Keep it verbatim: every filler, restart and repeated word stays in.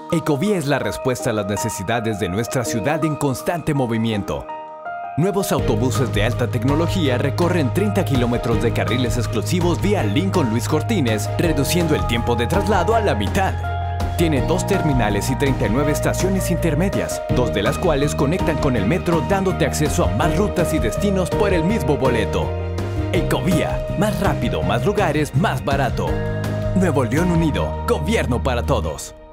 Ecovía es la respuesta a las necesidades de nuestra ciudad en constante movimiento. Nuevos autobuses de alta tecnología recorren treinta kilómetros de carriles exclusivos vía Lincoln Luis Cortines, reduciendo el tiempo de traslado a la mitad. Tiene dos terminales y treinta y nueve estaciones intermedias, dos de las cuales conectan con el metro dándote acceso a más rutas y destinos por el mismo boleto. Ecovía, más rápido, más lugares, más barato. Nuevo León Unido, gobierno para todos.